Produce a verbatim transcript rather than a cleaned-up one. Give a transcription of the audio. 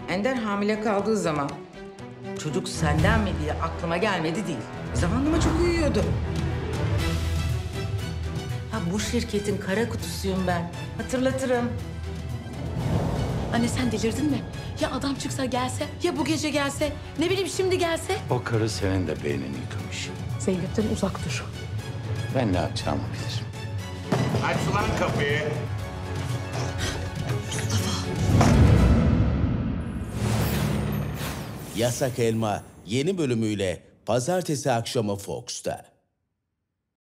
Ender hamile kaldığı zaman çocuk senden mi diye aklıma gelmedi değil. Zamanlama çok uyuyordu. Ha, bu şirketin kara kutusuyum ben. Hatırlatırım. Anne sen delirdin mi? Ya adam çıksa gelse, ya bu gece gelse, ne bileyim şimdi gelse? O karı senin de beynini yıkamış. Zeynep'ten uzak dur. Ben ne yapacağımı bilirim. Aç lan kapıyı. Yasak Elma yeni bölümüyle pazartesi akşamı Fox'ta.